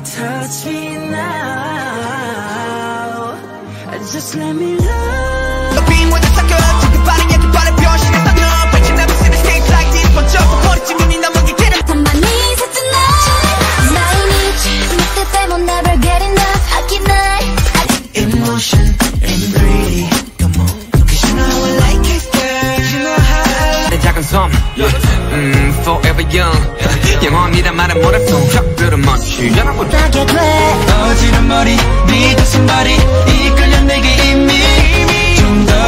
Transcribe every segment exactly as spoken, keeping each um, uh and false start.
touch me now. Just let me love. The beam with the sucker, take the body, get the body, 변신의 사격. But you never see me stage like this. 번쩍 버리지 눈이 넘어게 get it. 더 많이 샀잖아. I need you. 너 때문에 never get enough. I can night. Emotion and greedy. Come on, cause you know how I like it, girl. You know how. 내 작은 섬, mm, forever young. 영원이란 말은 못할 수. 벽들은 멋지. 따게 돼. 어지른 머리, 네 가슴발이 이끌려 내게 이미 좀 더.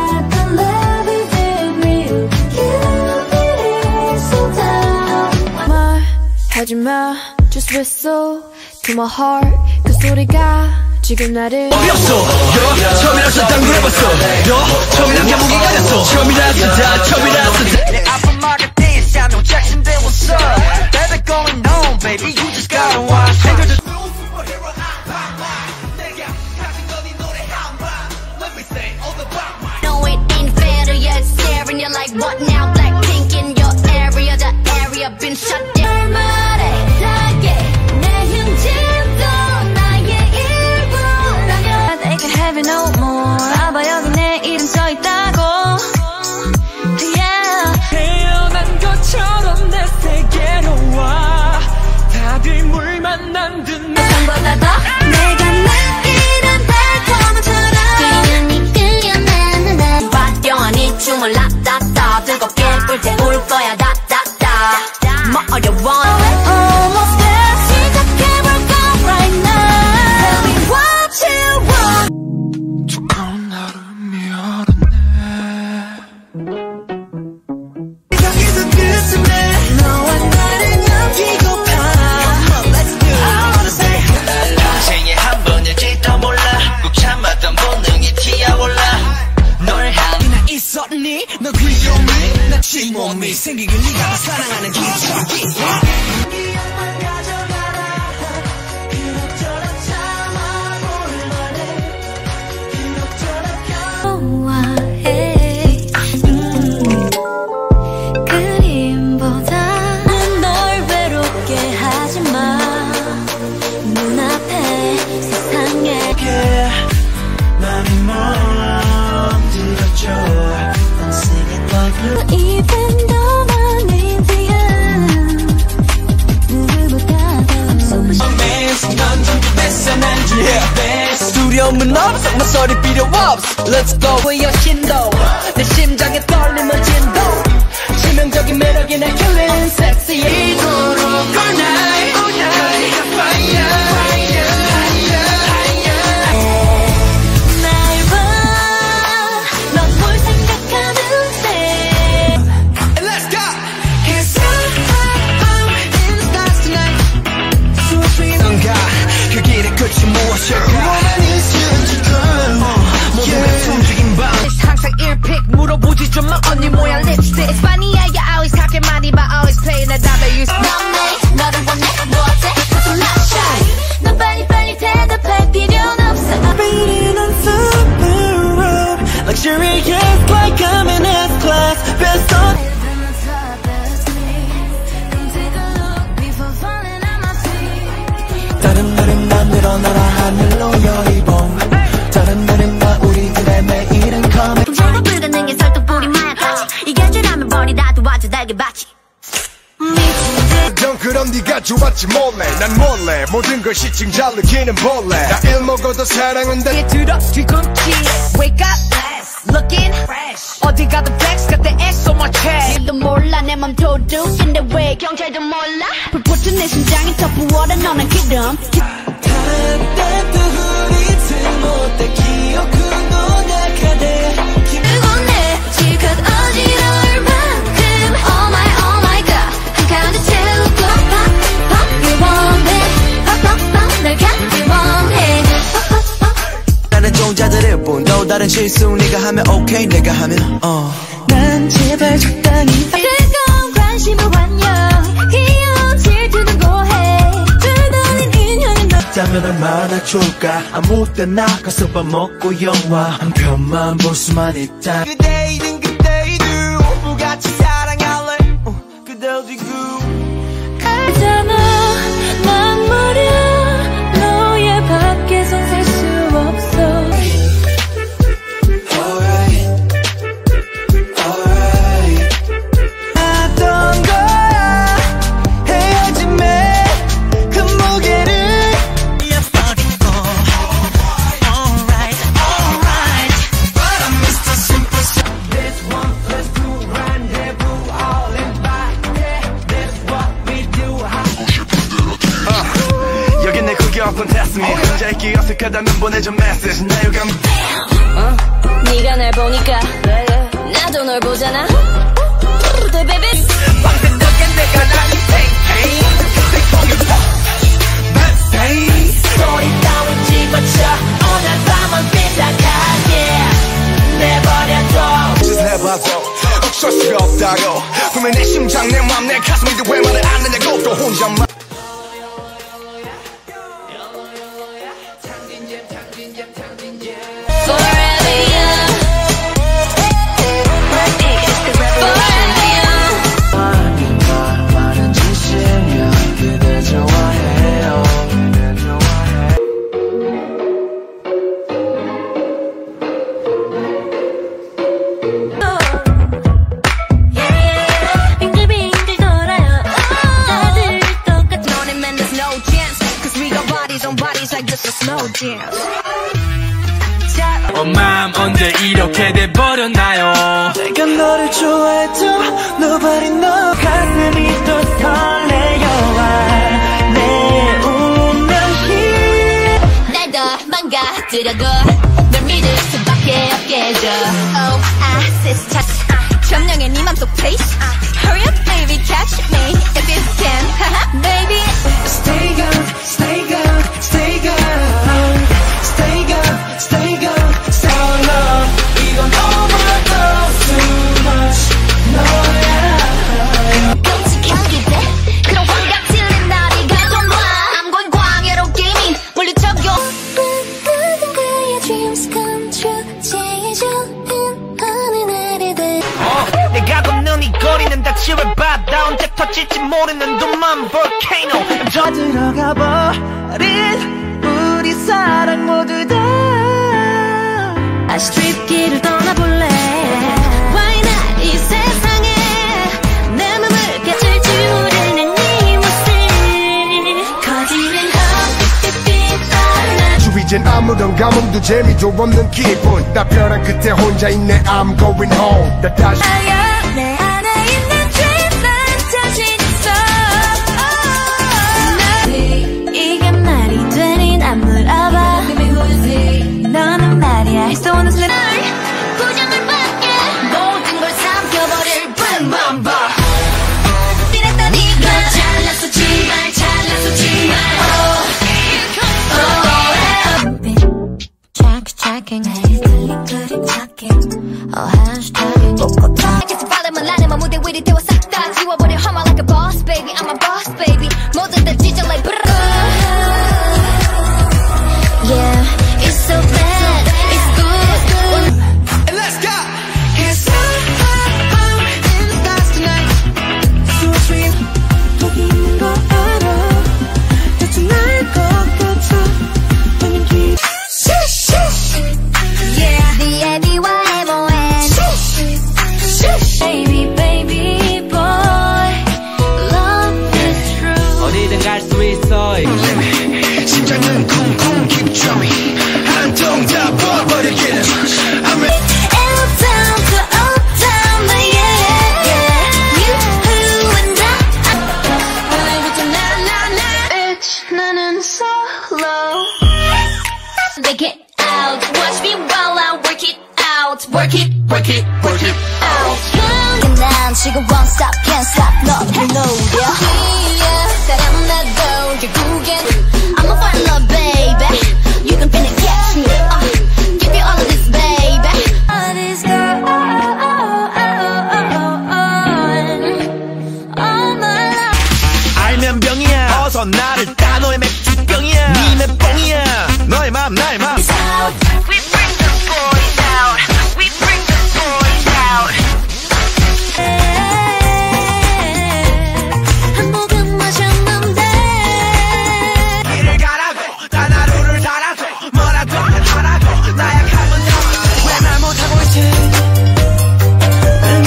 하지마, just whistle to my heart. 그 소리가 지금 나를 어이 없어. 처음이라서 당구해봤어. 처음이란 감옥이 가졌어. 처음이라서 다 처음이라서 다. 내 아픈 말에 dance, I know Jackson they what's up. Baby going home, baby, you just gotta watch. No, it ain't fair to you, staring you like what now? Blackpink in your area, the area been shut down. They can have it no more. 아봐 여기 내 이름 써있다고. Yeah. 태어난 것처럼 내 세계로 와. 다들 물 만난 듯 보다 더 내가 느끼는 달콤함처럼 그녀니 끌려나는 나 화려한 이 춤을 라따따 뜨겁게 불태울 거야 다다다 뭐 어려워 Almost there 시작해볼까 right now Tell me what you want 두꺼운 얼음이 얼었네. 세상에서 끝은 너와 나를 넘기고파. Let's do it. I wanna say 인생에 한 번일지도 몰라. 꼭 참았던 본능이 튀어올라. 널 향해 나 있었니? 너 귀여움이 나 침몸이 생기길 네가 사랑하는 기적이. 기억만 가져가라. 그럭저럭 참아볼만해. 그럭저럭 좋아해. 음. 그림보다 널 외롭게 하지마. 눈앞에 세상에 많이 멈들었죠. I'm singing like blue. Even though 난 인디안 누구보다도 Amazed 넌 전부 뺏어난 줄 best. 두려움은 없어 막소리 필요 없어. Let's go 보여 신도 내 심장에 떨림을 진도 치명적인 매력이 날 killing sexy. 이토록 all night all night fire fire 날 봐, 넌 뭘 생각하는데 And let's go. Cause I'm in the stars tonight. 수없이던가 그 길의 끝이 무엇일까. Woman is just a girl. 모든 걸 숨죽인 밤. 항상 일픽 물어보지 좀 마 언니 모양 립스틱 It's funny how you always talking money but always playing the W 넌 내, 너를 원해 뭐 어때? I'm not shy 넌 빨리빨리 대답할 필요는 없어 Beating on super road. Luxurious like I'm in S-class. Best on. 다른 날은 늘어나라 하늘로 여의봉. 다른 날은 나 우리들의 매일은 coming. 훔쳐가 부르는 게 설득부리 마약까지 이게 죄라면 버리라도 와줘 달게 받지 넌 그럼 네가 좋았지 몰래. 난 몰래 모든 걸 시층 잘 느끼는 벌레. 나 일 먹어도 사랑은 다. 들어 뒤꿈치 Wake up looking fresh 어디 가도 flex got the ass on my chest 일도 몰라 내 맘 도둑인데 왜 경찰도 몰라 불붙은 내 심장이 더 부어라 너는 기름 다른 때도 흐리지 못해 기억은 노력하대. 그리고 내 지금 어지러울 만큼 Oh my oh my god 한 가운데 채우고 pop pop you want it pop pop pop 널 갖기 원해 pop pop pop 나는 종자들일 뿐. 또 다른 실수 네가 하면 오케이 내가 하면 어. 난 제발 적당히. 뜨거운 관심을 환영 귀여운 질투는 고해 둘다는 인연이 너 있다면 얼마나 좋을까. 아무 때나 가서 밥 먹고 영화 한 편만 볼 수만 있다. 그대이든 그대이든 오브같이 사랑할래. 어, 그대 어디고 알잖아 난 무려 something test me 혼자 있기 어색하다면 보내줘 message 나 유감 어? 네가 날 보니까 나도 널 보잖아 또 baby 밤새도록 내가 나이 탱탱 소리 따윈 집어쳐 오늘 밤은 삐딱하게 내버려둬 짓을 해봐도 어쩔 수가 없다고 분명 내 심장 내 맘 내 가슴인데 왜 말을 안 하냐고 또 혼자만 어, 맘 언제 이렇게 돼버렸나요 내가 너를 좋아해도 nobody know 가슴이 또 설레어와 내 운명이 날 더 망가뜨려도 널 믿을 수밖에 없겠죠 Oh, I see touch 점령해 네 맘속 place Hurry up baby catch me if you can Haha baby Stay gone, stay gone, stay gone Stay gone, stay gone, so long 이건 overdose too much 너야 끔찍한 기대 그런 환각 틀린 날이 가져와 I'm going 광야로 게임인 물리쳐요 모든 그의 dreams come true 제일 좋은 어느 날이든 어, 내가 걷는 이 거리는 닥치를 바다 언제 터질지 모르는 둠만 volcano 저 들어가 버린 우리 사랑 모두 다 다시 트립길을 떠나볼래 Why not 이 세상에 내 맘을 깨질 줄 모르는 네 모습 거짓은 헛빛빛 주위엔 아무런 감흥도 재미도 없는 기분 답변한 끝에 혼자 있네 I'm going home 나 다시 내 안에 있는 dream은 자신 있어 이게 말이 되니 난 물어봐 너는 말이야 할 수 없는 슬픔 부정을 받게 모든 걸 삼켜버릴 뻔뻔 이랬다 니가 잘났었지만 잘났었지만 Check, checking 그림 그림 checking Oh, hashtagging 꼿꼿한 계속 바람은 나는 무대 위를 태워 싹 다 지워버려 I'm like a boss baby I'm a boss baby 모든 다 찢어 like Yeah, it's so bad, it's good And let's go Cause I'm in the stars tonight So sweet 거기 있는 거 알아 대체 날 것 같아 만약 기 Yeah, the Abby와 엠오엔 Baby, baby boy Love is true 어디든 갈 수 있어 심장은 쿵쿵 keep drumming 한통 다 버려버리기는 I'm ready L-town to O-town, yeah, yeah You, who, and I 오늘부터 나, 나, 나 Bitch, 나는 solo Make it out Watch me while I work it out Work it, work it, work it out 난 지금 won't stop, can't stop 너를 노려 Yeah, 사람나도 결국엔 I'm a fire love, baby You can finna catch me uh, Give you all of this, baby All this girl All my life 알면 병이야 어서 나를 따 너의 맥주병이야 네 맷뽕이야 너의 맘 나의 맘 We bring the boys out We bring the boys out 한 모금 마셨는데 길을 가라고 난 하루를 살아도 뭐라도 하라고 나약하면 왜 말 못하고 있지 날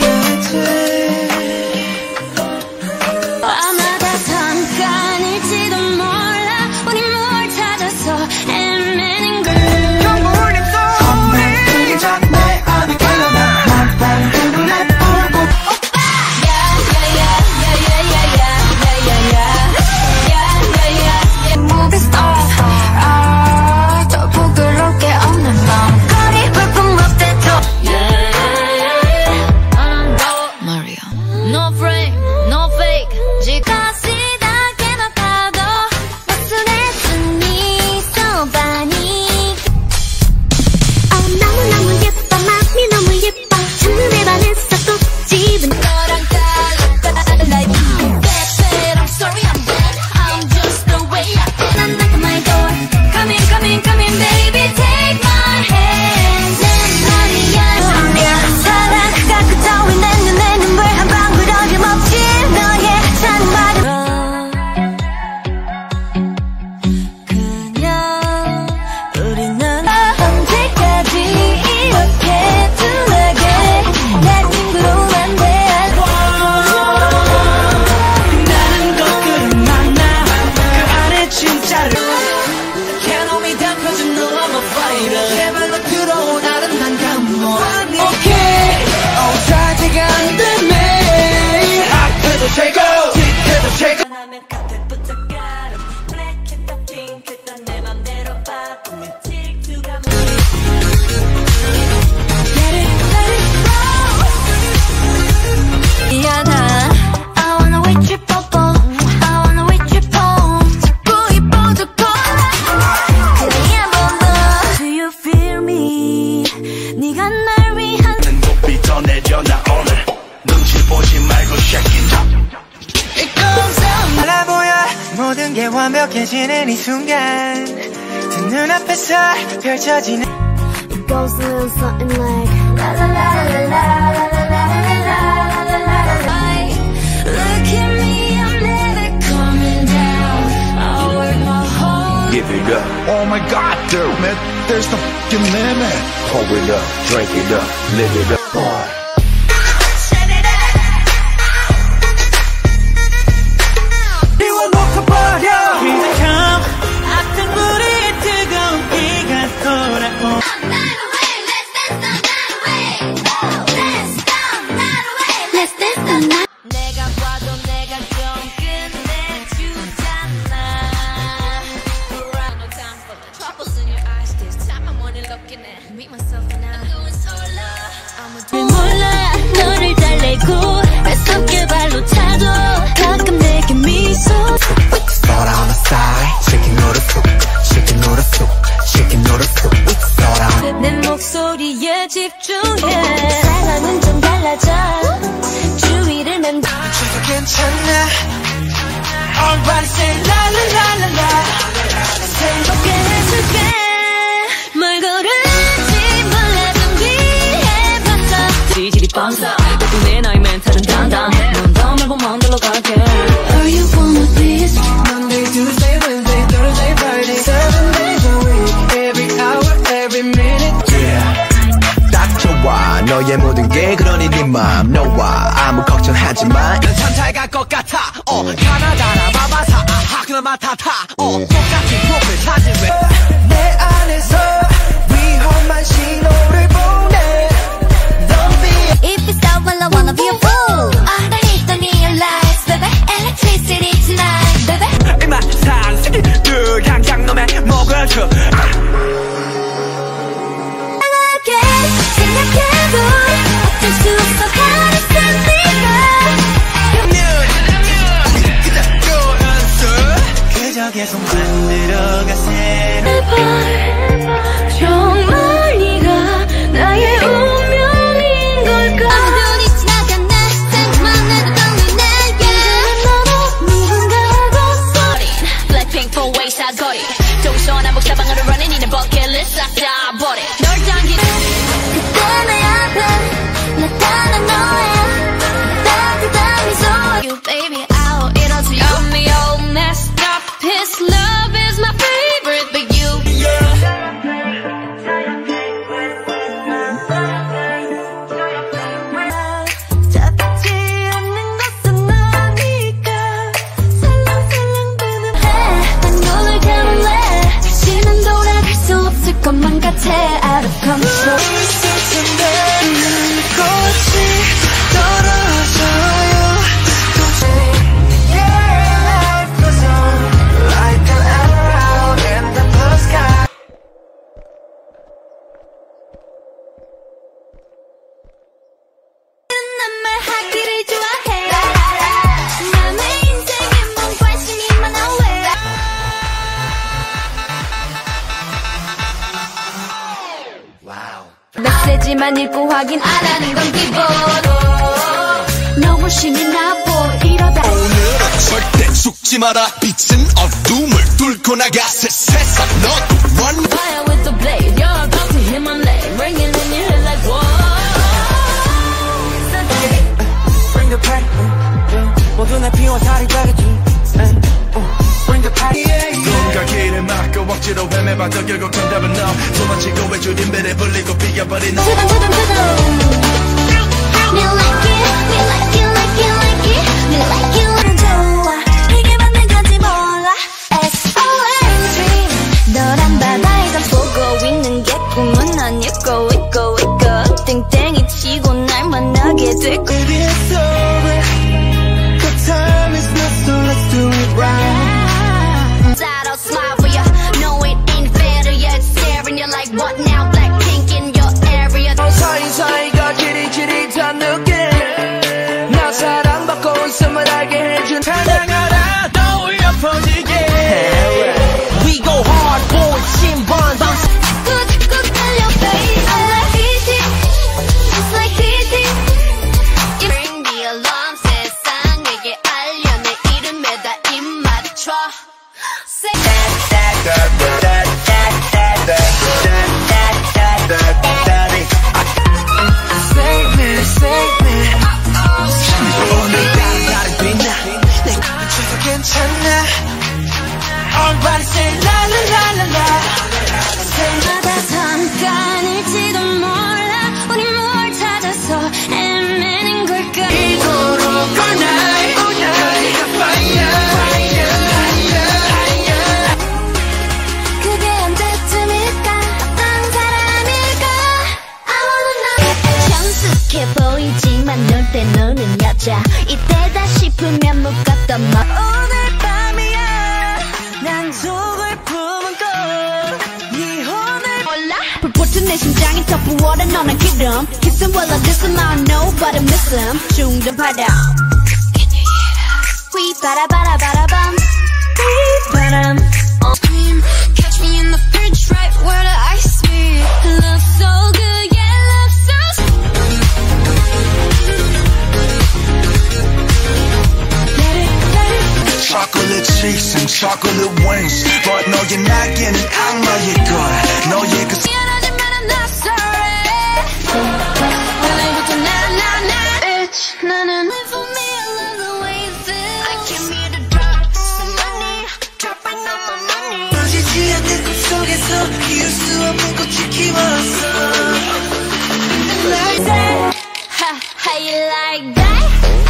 아마 다 잠깐일지도 몰라 우리 뭘 찾아서 헤매는 걸 울린 소리 이게 내 안에 깔려나 난 빨간 눈에 울고 오빠 이제 완벽해지는 이 순간 두 눈앞에서 펼쳐지는 It goes a little something like la la la la la la la la la la la. Look at me, I'm never coming down. I'll work my whole Give it up. Oh my God, damn it. There's no fucking limit. Pour it up, drink it up, live it up, boy. 몰라 너를 달래고 뱃속에 발로 차도 가끔 내게 미소 Thought on the side, chicken noodle soup, chicken noodle soup, chicken noodle soup. Thought on. 내 목소리에 집중해 상황은 좀 달라져 주위를 맴도 저도 괜찮아. Everybody say la la la la la. 행복해 해줄게 뭘 고를지 몰라 준비해봤어 지질이 뻔서 덕분에 나의 멘탈은 단단 넌 더 말고 만들러 갈게 Are you one of these? Monday, Tuesday, Wednesday, Thursday, Friday, seven days a week, every hour, every minute. Yeah. 딱 좋아. 너의 모든 게 그러니 네 맘 너와 아무 걱정하지 마. 넌 참 잘 갈 것 같아. 어, 가나다라 마바사 아하 그나마 타타. 어, 똑같은 프로필 사진 왜? 내 안에서 위험한 신호를 보내. Don't be. If it's so well I wanna be a fool Underneath the neon lights baby Electricity tonight baby 이만 산색이 늘 향장 놈의 목을 쳐. 생각해 생각해도 어쩔 수 없어 가렸어 네가 그저 계속 만들어가세. 제발 정말 네가 나의 운명인 걸까 아무 눈이 지나갔네 생각만 해도 떨리네 yeah 나도 누군가고 소리 Blackpink four way 사거리 동서남북 사방으로 running 이내 버킷리스트 싹 다 버려 널 당긴 그때 내 앞에 나타난 너의 따뜻한 미소 You baby out 이러지 Got me all messed up His love is my favorite but you 잡지 않는 것은 너니까 살랑살랑 드는 해난 눈을 감을래 다시는 돌아갈 수 없을 것만 같아 Out of control 꽃이 떨어져요. Yeah, life goes on like an arrow in the blue sky. 난 말하기를 좋아해 남의 인생에 뭔 관심이 많아 왜 메시지만 읽고 확인 안 하는 건 기본 너무 심이 나보 이러다 오늘은 절대 속지 마라. 빛은 어둠을 뚫고 나가 새 세상 너도 one. Fire with the blade You're about to hit my leg Ringing in your head like whoa Bring the pain. 모두 내 피와 살이 되겠지. Bring the pain. 누군가 길을 막고 억지로 헤매봐도 결국 정답은 너. 도망치고 외줄인 배를 불리고 비겨버린 너. 두둥 두둥 두둥 Me like it, me like it, like it, like it Me like it, 난 좋아 이게 맞는 건지 몰라 S O S dream 너란 바다에 감 보고 있는 게 꿈은 아니고 있고 있고 땡땡이 치고 날 만나게 됐고 Baby it's over. The time is not so let's do it right. I'll smile for you No it ain't fair to you It's staring you like what now Blackpink in your area 사이사이가 지릿지릿한 느낌 나 사랑받고 있음을 알게 해 Save me, save me. 오늘따라 다른 빛나. 내가 미쳐도 괜찮아. Everybody say la la la la la. 하다 잠깐일지도 몰라 우리 뭘 찾아서 헤매는 걸까 이토록 all night, all night. Fire, fire, fire. 그게 언제쯤일까 어떤 사람일까 I wanna know 경숙해 보이지만 놀 때 노는 여자 이때다 싶으면 묶었던 너 오늘 밤이야. 난 속을 품은 꽃. 이혼을 몰라 불붙은 내 심장이 더 부어라 너는 기름 Kiss him while I diss him I don't know but I miss him 중전파다 휘바라바라바라밤 휘바람 Scream catch me in the fridge right where the ice be Love so good yeah love so Let it let it Chocolate cheeks and chocolate wings But 너의 날개는 악마의 걸 너의 그 미안하지만 I'm not sorry 오늘부터 나나나 Bitch 나는 Live for me I love the way you feel I came here to drop some money Dropping all my money 꺼지지 않는 꿈속에서 이을 수 없는 꽃이 키웠어. Ha, how you like that?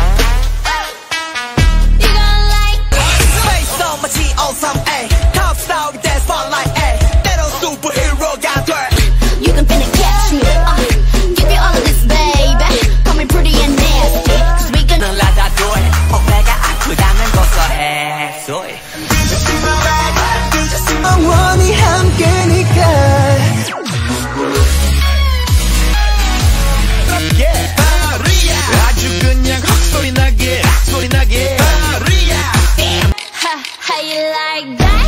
You gon' like Face on my G on some A. Top star with that spotlight A. 때론 superhero가 돼. You can finna catch me uh, Give you all of this baby Call me pretty and nasty Cause we can 넌 라다도에 어깨가 아프다면 고소해. 소리. 영원히 함께니까. 아주 그냥 헛소리 나게 헛소리 나게 Ha, how you like that?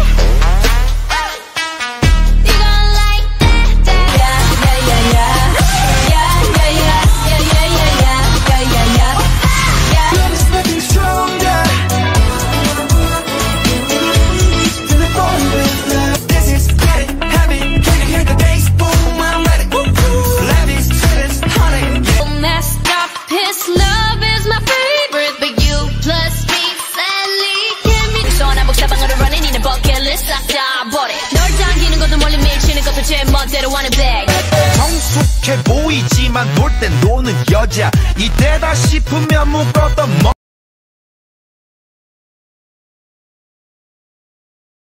You gon' like that, that Yeah, yeah, yeah, yeah Yeah, yeah, yeah, yeah, yeah, yeah, yeah, yeah, yeah, yeah Love is nothing stronger. Feel it falling with love. This is get it, have it. Can you hear the bass boom? I'm ready. Love is sweet, honey. So messed up, his love is my favorite But you plus me, sadly can't be 소나복 사방으로 running in a bucket list 싹 다 버려 널 당기는 것도 멀리 밀치는 것도 제 멋대로 wanna bag 성숙해 보이지만 놀 땐 노는 여자 이때다 싶으면 묶었던